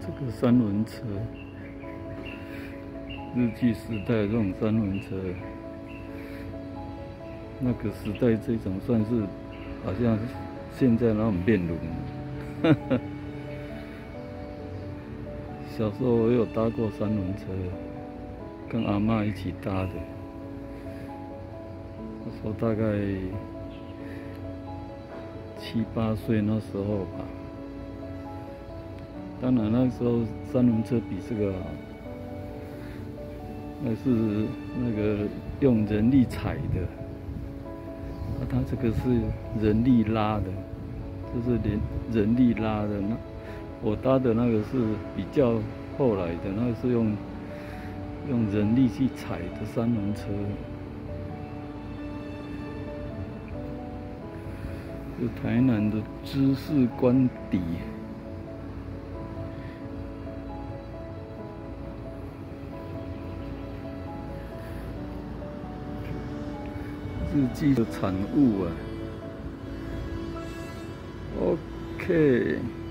这个三轮车，日据时代这种三轮车，那个时代这种算是好像现在那种面轮。小时候我有搭过三轮车，跟阿嬷一起搭的。那时候大概7、8岁那时候吧。当然那时候三轮车比这个好，那是那个用人力踩的，它这个是人力拉的，就是人力拉的。那我搭的那个是比较后来的，那个是用人力去踩的三轮车。是台南的知识官邸。日记的产物啊。OK。